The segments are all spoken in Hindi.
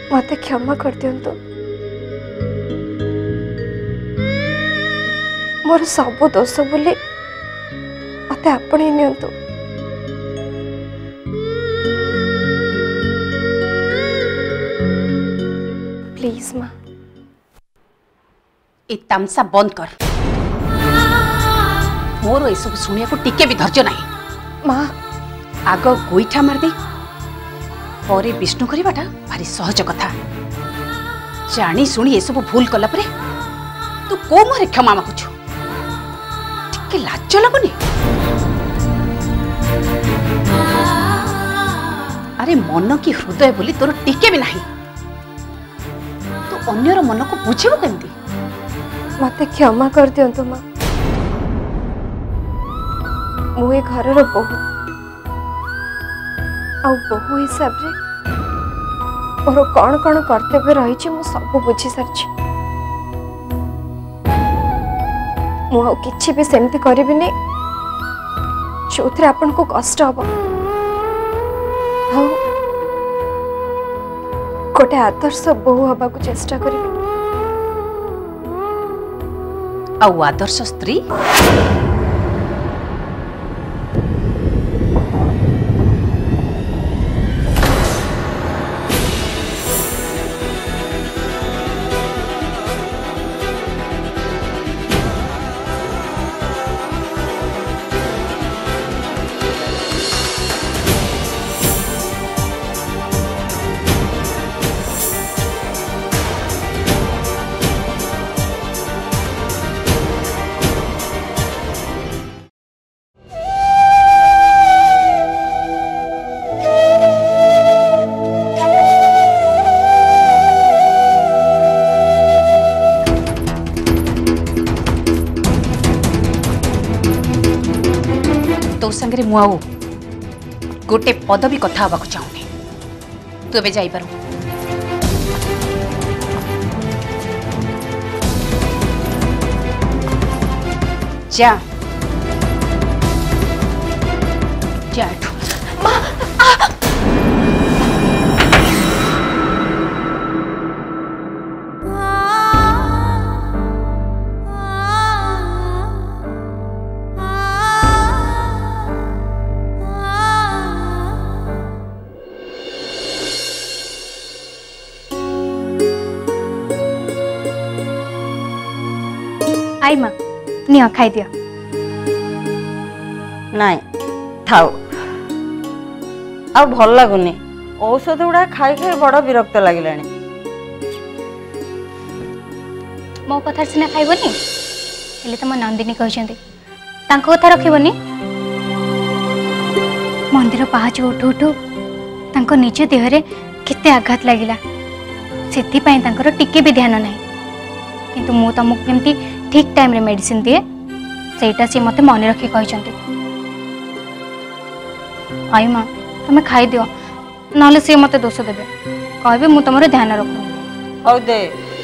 मत क्षमा कर दियंतु। मोर सब दोष बोली मत आपणे नियंतु। प्लीज माँ ए तमसा बंद कर। मोर सब शुणिया को टिके भी धैर्य नहीं। माँ आग गोईठा मारदे परे विष्णु करवाटा भारी सहज कथा। जानी शुणी ए सब भूल कला परे तू को मोरे क्षमा मागुछु? टिके लाज लगुनी? अरे मन की हृदय बोली तोर टिके भी नहीं। तू अन्यर मन को बुझेबो केमती? मत क्षमा कर दियंतु माँ। मु ए घर बहु आ बहु हिसाब रे मोर कौन कौन कर्तव्य रही मु सब बुझी सारी। मु किछि भी सेमती करिबिनी जो थे आपन को कष्ट हम। गोटे आदर्श बहु हवा को चेष्टा करी। आदर्श स्त्री तो संगे मुआऊ गोटे पद भी कथा हवा चाहूनी। तू एबे जाई पारू। जा जा आई माँ नियो खाई दियो। नाई थाओ आ भल लगुनि। औषध गुड़ा खाई खाई बड़ विरक्त लगे। मो कथा सीना खाइबनी हेले तो मो नंदिनी कहते कथा रखिबनी। मंदिर पहाच उठू उठू तांको निज देहरे केते आघात लगिला सेति पई तांकर टिके भी ध्यान नहीं। किंतु मु तुमको केमती ठीक टाइम रे मेडिसिन दिए सेटा सी मते मन रखी कहते। आई माँ तुम खाई दियो ना सी मते दोष देवे कहे मु तुम ध्यान रखू। हौ दे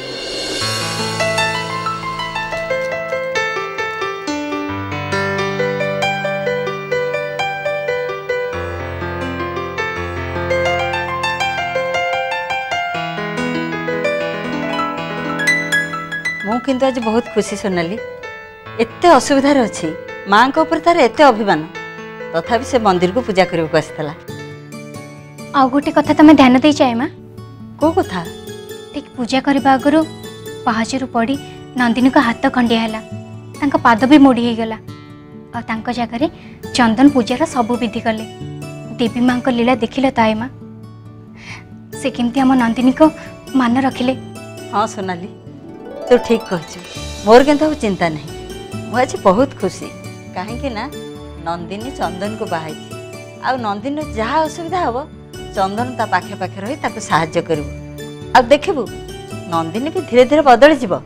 मु किंतु आज बहुत खुशी सोनाली। एते असुविधार अच्छी माँ के ऊपर तार एते अभिमान तथापि से मंदिर को पूजा करने को आसाला। आ गोटे कथा तुम ध्यान दे चाहे माँ? को कथा? ठीक पूजा करने आगु पहाचरू पड़ी नंदिनी का हाथ खंडिया है पाद भी मोड़ी हो गला और जगह चंदन पूजार सब विधि कले। देवी माँ को लीला देखिल ताए माँ से केमती आम नंदिनी को मान रखिले। हाँ सोनाली तू ठीक कहछु। मोर किंतु चिंता नहीं। मुझे बहुत खुशी कहीं ना नंदिनी चंदन को बाहाई आ नंदिनी जहाँ असुविधा हम चंदन ता पाखे पाखे रही ताको साहाय्य करू। आ देखबू नंदिनी भी धीरे धीरे बदली जीव।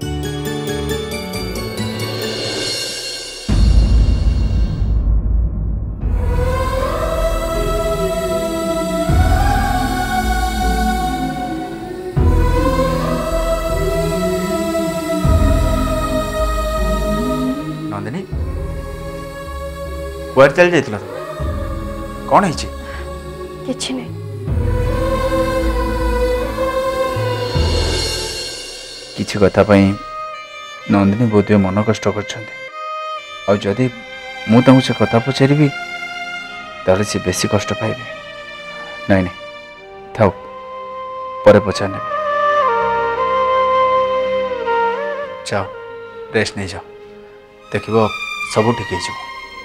नंदिनी कुआर चल जाइथिला कौन है? किछि नहीं किसी कथा नंदिनी बोधे मन कष्ट कर मु से कथा पचारि ताले से बेसी कष्ट पाइबे। नहीं नहीं थाउ पर पचार ने जाओ रेस्ट नहीं जाओ देख सब ठीक है।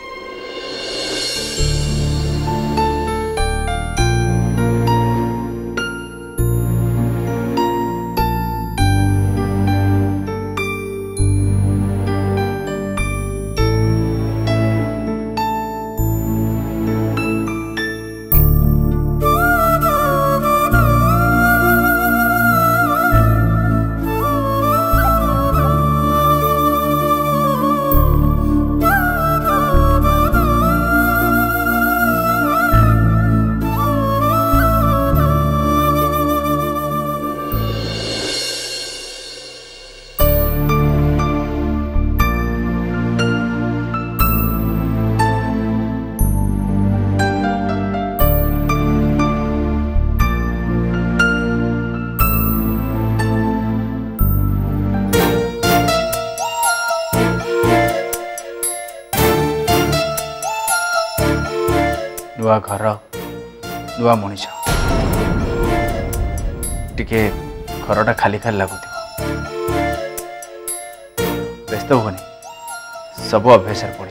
नुआ घर नुआ मनीष टिके घरटा खाली खाली लगुथ व्यस्त होनी सब अभ्यास पड़।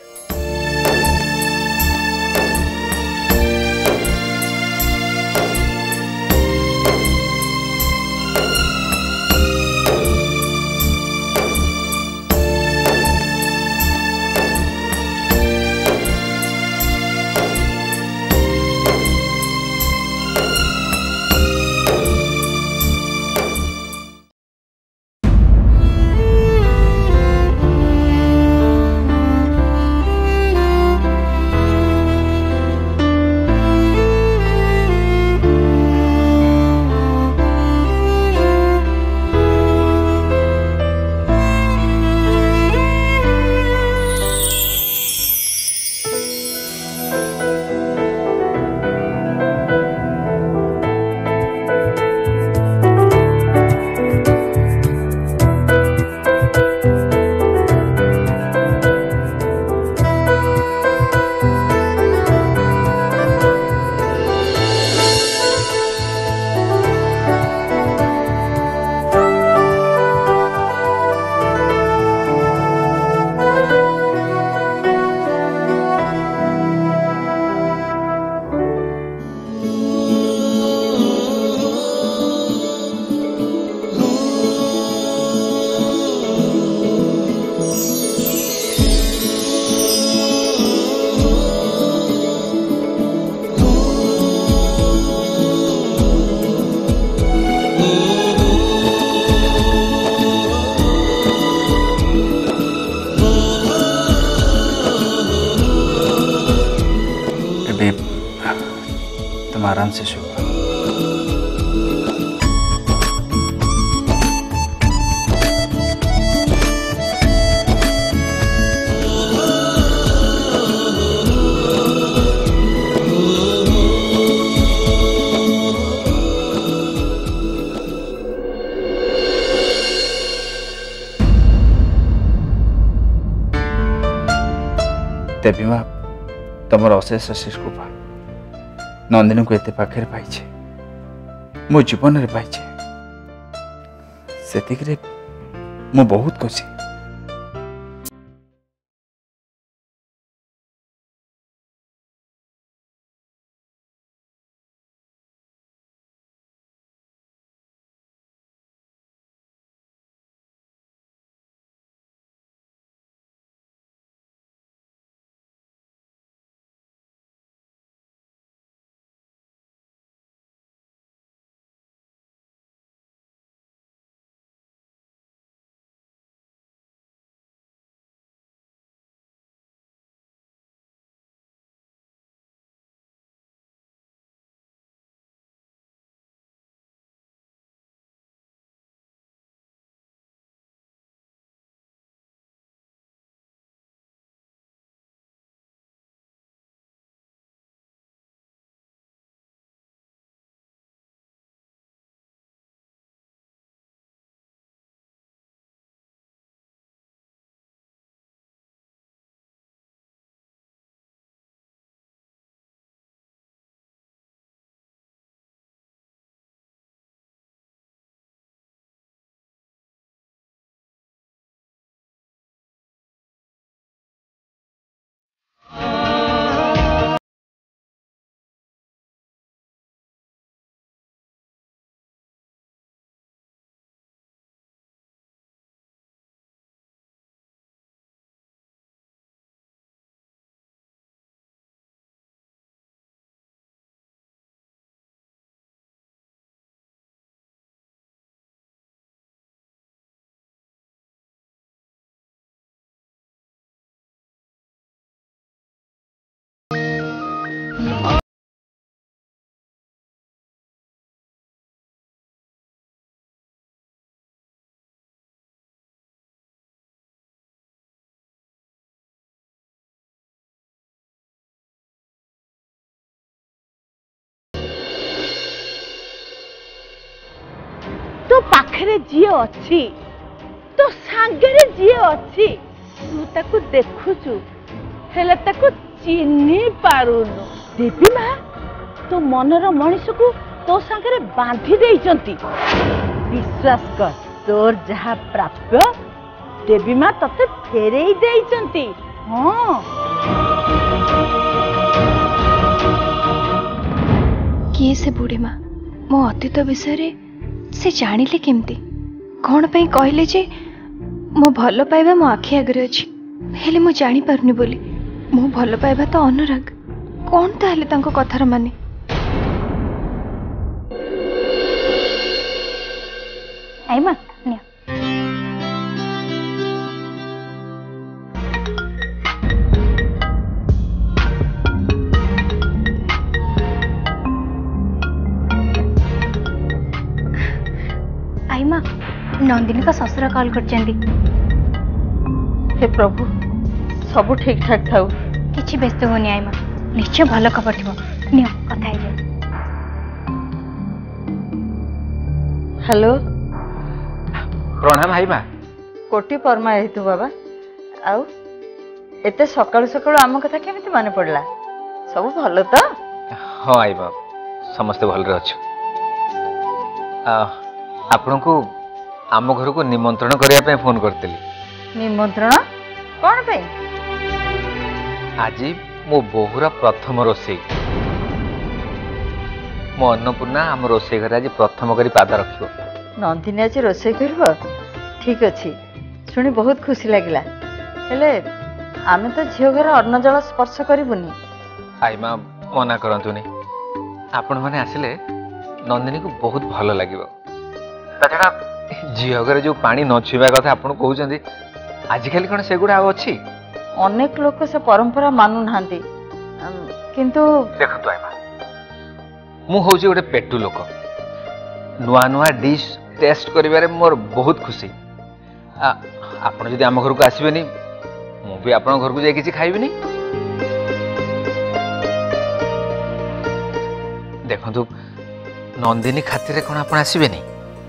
तुम आराम से सो। देवी माँ तुम अशेष अशेष कृपा नंदिनी को एत पाखे पाइछे मो जीवन में पाइछे से मु बहुत खुशी। पाखरे जी अच्छी तो सांगरे जी अच्छी तू ताकू देखुचु हेले ताकू चिन्ही पारुनु। देवी माँ तो मनर मनीष को तो सांगरे बांधी देइचंती। विश्वास कर तोर जहा प्राप्य देवी माँ तते फेरेई देइचंती। हाँ किए से बुढ़ी माँ मो अतीत विषय से जानिले केमती कौन पे कहले जे मो भल पाइबा मो आखि आगे अच्छी हेले मो जानी पारुनी बोली मो भल पाइबा तो अनुराग कौन ताहले तांको कथार माने। आई माँ निया आई माँ नंदिनी का ससुर कॉल करचंदी। हे प्रभु सब ठीक ठाक थाउ। किछि व्यस्त होनी आई माँ निश्चय भल खबर थिबो नियो कथा हे जाओ। हेलो प्रणाम भाई माँ। कोटी परमा हेतु बाबा आउ एते सकाळु सकाळु आम कथा केमिति माने पड़ला सब भल तो? हाँ आई बा समस्ते भल रे अच्छु। आपण को आम घर को निमंत्रण करने फोन करते। निमंत्रण कौन पे? आज मो बोहूर प्रथम रोषे मो अन्नपूर्णा आम रोषे घर आज प्रथम करी पाद रखियो। नंदिनी आज रोषे कर ठीक अच्छी शुणी बहुत खुशी लगिला हेले आमे तो झील घर अन्न जल स्पर्श करूनी। आई माँ मना करतुनी आपण मैंने आसिले नंदिनी को बहुत भल लगे। छड़ा झील घर जो पानी न छुआ कथा आपड़ कहते आजिकल कौन से गुड़ा अच्छी? अनेक लोक से परंपरा मानु नांती किंतु देखो आई माँ मु हूँ गोटे पेटू लोक नुआ नुआ डिश टेस्ट करिबारे मोर बहुत खुशी। आपण जदि आम घर को आसबेनी मु भी आपण घर को जाई किछि खाइबिनी। देखंतु नंदिनी खातिर कौन आपण आसबेनी?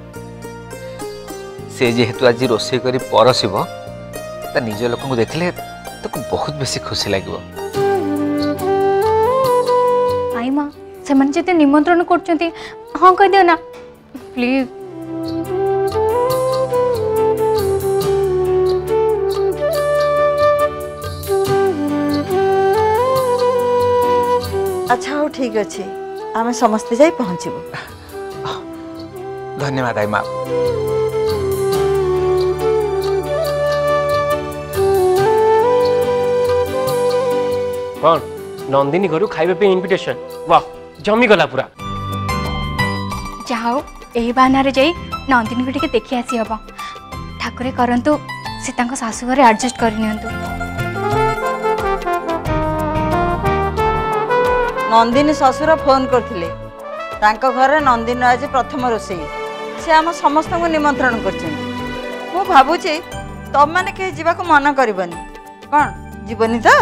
से जेहेतु आज रोषे करी परसिब ता निज लोक को देखले ताको बहुत बेसी खुशी लागिबो। आई माँ से मन जते निमंत्रण करचंती हाँ कह दियो ना प्लीज। अच्छा हो ठीक अच्छे आम समस्ते जाई पहुँचबू। धन्यवाद आई माँ। कौन नंदिनी घर खाइबा पे इनविटेशन वाह जमी गला पूरा। जाओ यही बाहन जाई नंदिनी को टिके देखि आसी हबो। ठाकुरे करंतु से तांको सासु घरे एडजस्ट कर नियंतु। नंदिनी ससुर फोन करथिले तांको घरे नंदिनी आज प्रथम रोषे से आम समस्त को निमंत्रण करछन। मु भाबुची तब माने के जीवा को मना करबनी कौन जीवनी तो?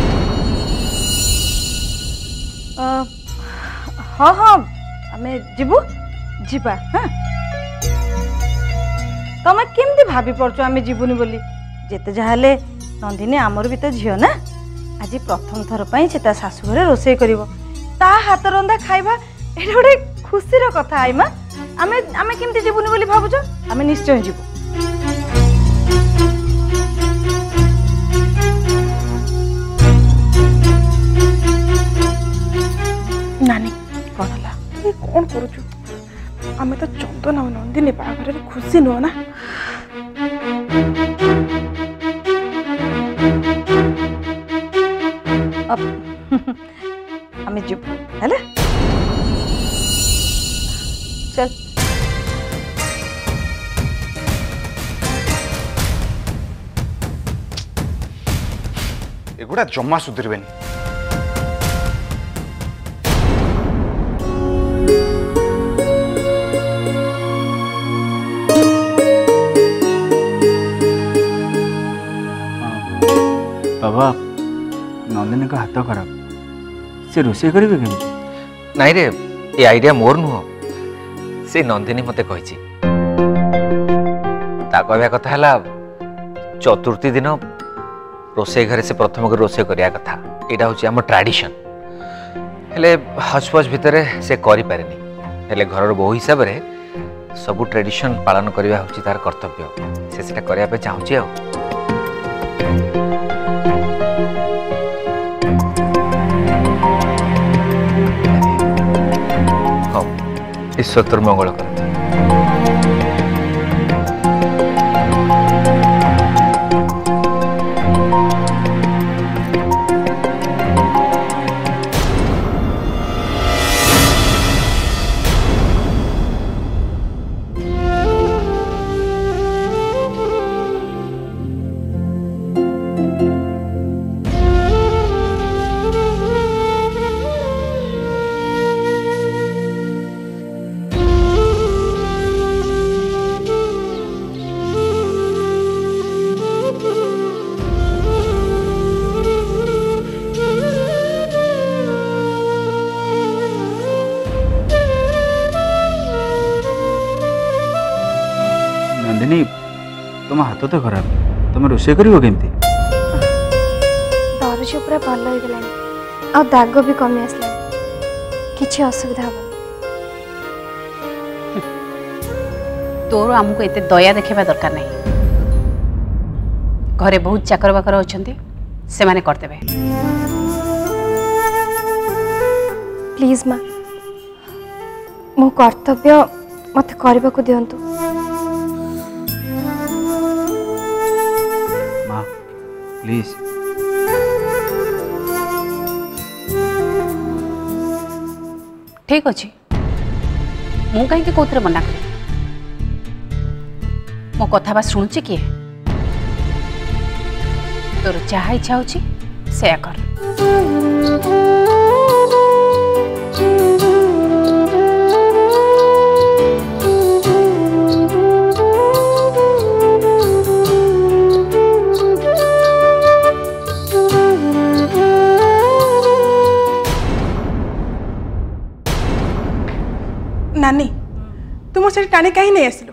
हाँ हाँ आमे जीवु जीवा। हाँ तमे केमती भाभी पड़छ आमे जीवुनी बोली जेते जाहले नंदिनी आमर भी तो झियो ना। आज प्रथम थर पई से ता सासु घरे रोषे करिवो ता हाथ रंधा खाइबा एटा गोटे खुशीर कथा। आई माँ आमे आमे केमती जीवुनी बोली भाबुछ? आमे निश्चय जीवु। नानी कौन हला कौन करूचु? आमे तो चंदन और नंदिनी बाहाघर खुशी नुह ना। आमे जीव हेले चल। एगुड़ा जमा सुधरबेनी। बाबा नंदिनी का हाथ खराब से रोषे करेंगे केमती? नाई रे ये आइडिया मोर नुह से नंदिनी मते कहिछि। कहवा कथा है चतुर्थी दिन रोसे घरे से प्रथम कर रोसे करिया कथा यहाँ हूँ आम ट्रेडिशन हेले हचपच भितर से करि पारेनी हेले घर बहु हिसाब से सबू ट्रेडिशन पालन करवा हूँ तार कर्तव्य से करने चाहूँगी ईश्वर तोर मंगल कर नंदिनी तुम हाथ तो खराब तुम रोषे कर दरज पूरा भल हो गलानी आ दाग भी कमी आसला किसी असुविधा हम तोर आमको एते दया देखा दरकार नहीं घरे बहुत चाकर बाकर अच्छा से माने करदेवे प्लीज माँ मो कर्तव्य मत करने को दिंतु माँ प्लीज ठीक अच्छे मु कहीं कौन मना कर मो कथा बा शुणुची किए तोर जहाँ इच्छा होची से कर नानी तुम से टाणी कहीं नहीं आसलु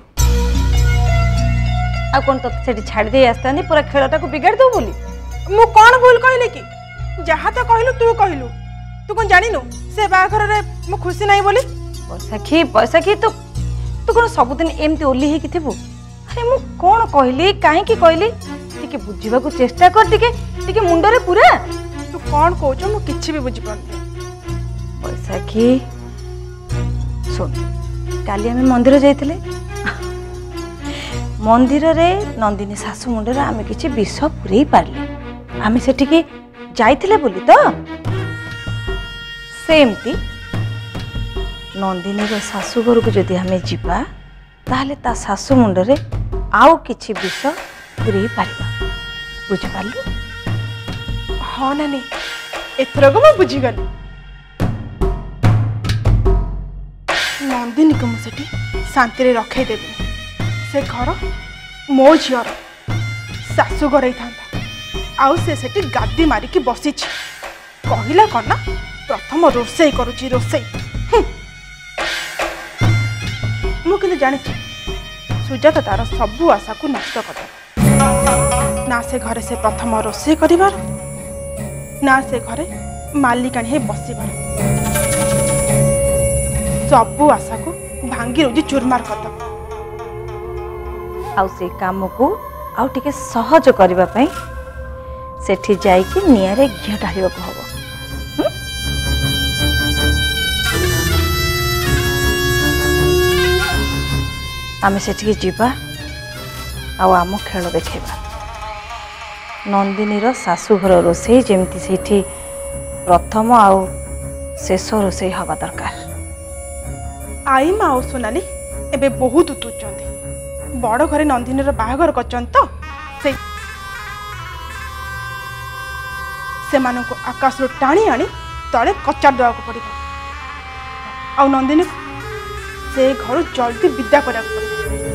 आ कौन तो से छाड़ दे आस्ता पूरा खेलटा को बिगाड़ दो बोली मु कौन भूल कहले कि जहाँ तो कहलु तू कहलु तू कौन जानिनु से बाघर रे मु खुशी नहीं बोली बैसाखी तू कौन सबुदिन एमती ओली ही थिबु अरे मु कौन कहली काहे की कहली टिके बुझीबा को चेष्टा कर टिके मुंड रे पूरा तू कौन कहछ मु किछि भी बुझी पानी बैसाखी सुन काली आम मंदिर जाइए मंदिर रे नंदिनी सासु मुंडे आम किसी विष पुरई पारे आम से जाइए बोली तो सेमती नंदिनी रो सासु घर को जदि आम जीवा ताहले ता सासु मुंडे आउ किछि विष पुरई पारिबा बुझिपारलु हाँ नानी एथरक मैं बुझीगली नंदिनी को मुझे शांति रखे देवी से घर मो झीर शाशु घर आउ से गादी मारिकी बसी कहला कौन ना प्रथम रोसई करुची रोसई मुझे जानी सुजाता तार सबू आशा को नष्ट कर ना से घरे से प्रथम रोसई करिबार ना से घरे मालिकाणी बसबार सबू आशा को भांगी रोजी चूरमार कर आउ से काम को आउ टिके सहज करबा पई सेठी जाई कि नियारे घिया ढालिबा को हबो आमे सेठी जीवा आउ आम खेल देखेबा नंदिनी रो सासु घर रोसई जेमती सेठी प्रथम आउ शेष रोसई हवा दरकार आई माँ और सोनाली एबे बहुत उतुचंती बड़ घरे नंदिनी बाहागर करचन तो से मानको आकाश रो टाणी आनी तले कचार देवा को पड़िबो आ नंदिनी से घर जल्दी विदा करा को पड़िबो